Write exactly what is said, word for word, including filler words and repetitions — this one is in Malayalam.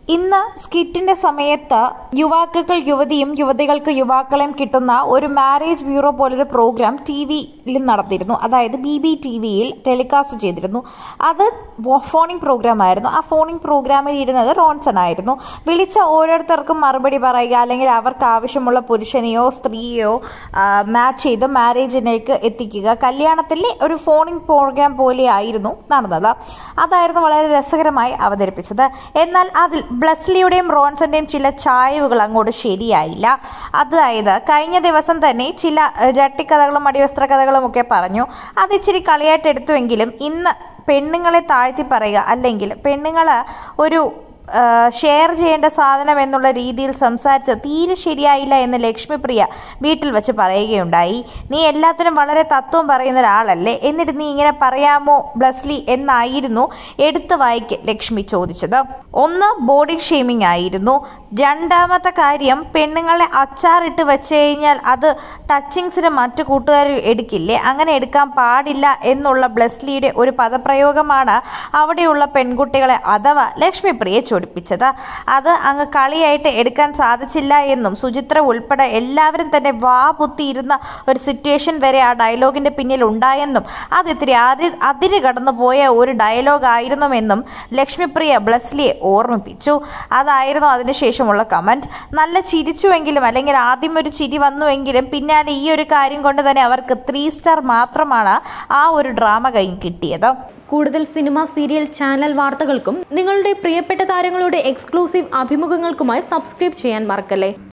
ഇന്ന് സ്കിറ്റിന്റെ സമയത്ത് യുവാക്കൾക്ക് യുവതിയും യുവതികൾക്ക് യുവാക്കളെയും കിട്ടുന്ന ഒരു മാരേജ് ബ്യൂറോ പോലൊരു പ്രോഗ്രാം ടി വിയിൽ നടത്തിയിരുന്നു. അതായത് ബി ബി ടി വിയിൽ ടെലികാസ്റ്റ് ചെയ്തിരുന്നു. അത് ഫോണിംഗ് പ്രോഗ്രാം ആയിരുന്നു. ആ ഫോണിംഗ് പ്രോഗ്രാമിൽ ഇരുന്നത് റോൺസൺ ആയിരുന്നു. വിളിച്ച ഓരോരുത്തർക്കും മറുപടി പറയുക, അല്ലെങ്കിൽ അവർക്ക് ആവശ്യമുള്ള പുരുഷനെയോ സ്ത്രീയോ മാച്ച് ചെയ്ത് മാരേജിലേക്ക് എത്തിക്കുക, കല്യാണത്തിലെ ഒരു ഫോണിംഗ് പ്രോഗ്രാം പോലെയായിരുന്നു നടന്നത്. അതായിരുന്നു വളരെ രസകരമായി അവതരിപ്പിച്ചത്. എന്നാൽ അതിൽ ബ്ലെസ്ലിയുടെയും റോൺസന്റെയും ചില ചായവുകൾ അങ്ങോട്ട് ശരിയായില്ല. അതായത് കഴിഞ്ഞ ദിവസം തന്നെ ചില ജട്ടിക്കഥകളും അടിവസ്ത്ര കഥകളും ഒക്കെ പറഞ്ഞു. അത് ഇച്ചിരി കളിയായിട്ട് എടുത്തുവെങ്കിലും ഇന്ന് പെണ്ണുങ്ങളെ താഴ്ത്തി പറയുക, അല്ലെങ്കിൽ പെണ്ണുങ്ങൾ ഒരു ഷെയർ ചെയ്യേണ്ട സാധനം എന്നുള്ള രീതിയിൽ സംസാരിച്ച് തീരെ ശരിയായില്ല എന്ന് ലക്ഷ്മിപ്രിയ വീട്ടിൽ വെച്ച് പറയുകയുണ്ടായി. നീ എല്ലാത്തിനും വളരെ തത്വം പറയുന്ന ഒരാളല്ലേ, എന്നിട്ട് നീ ഇങ്ങനെ പറയാമോ ബ്ലെസ്ലി എന്നായിരുന്നു എടുത്തു വായിക്ക് ലക്ഷ്മി ചോദിച്ചത്. ഒന്ന് ബോഡി ഷെയ്മിങ് ആയിരുന്നു. രണ്ടാമത്തെ കാര്യം, പെണ്ണുങ്ങളെ അച്ചാറിട്ട് വെച്ച് കഴിഞ്ഞാൽ അത് ടച്ചിങ്സിന് മറ്റു കൂട്ടുകാർ എടുക്കില്ലേ, അങ്ങനെ എടുക്കാൻ പാടില്ല എന്നുള്ള ബ്ലെസ്ലിയുടെ ഒരു പദപ്രയോഗമാണ് അവിടെയുള്ള പെൺകുട്ടികളെ അഥവാ ലക്ഷ്മിപ്രിയെ ചൊടിപ്പിച്ചത്. അത് അങ്ങ് കളിയായിട്ട് എടുക്കാൻ സാധിച്ചില്ല എന്നും സുചിത്ര ഉൾപ്പെടെ എല്ലാവരും തന്നെ വാ പുത്തിയിരുന്ന ഒരു സിറ്റുവേഷൻ വരെ ആ ഡയലോഗിന്റെ പിന്നിൽ ഉണ്ടായെന്നും അത് ഇത്തിരി അതി അതിര് കടന്നു പോയ ഒരു ഡയലോഗ് ആയിരുന്നുവെന്നും ലക്ഷ്മിപ്രിയ ബ്ലെസ്ലിയെ ഓർമ്മിപ്പിച്ചു. അതായിരുന്നു അതിനുശേഷമുള്ള കമന്റ്. നല്ല ചിരിച്ചുവെങ്കിലും, അല്ലെങ്കിൽ ആദ്യം ഒരു ചിരി വന്നുവെങ്കിലും പിന്നാലെ ഈ ഒരു കാര്യം കൊണ്ട് തന്നെ അവർക്ക് ത്രീ സ്റ്റാർ മാത്രമാണ് ആ ഒരു ഡ്രാമ കഴിഞ്ഞ് കിട്ടിയത്. കൂടുതൽ സിനിമ, സീരിയൽ, ചാനൽ വാർത്തകൾക്കും നിങ്ങളുടെ പ്രിയപ്പെട്ട താരങ്ങളുടെ എക്സ്ക്ലൂസീവ് അഭിമുഖങ്ങൾക്കുമായി സബ്സ്ക്രൈബ് ചെയ്യാൻ മറക്കല്ലേ.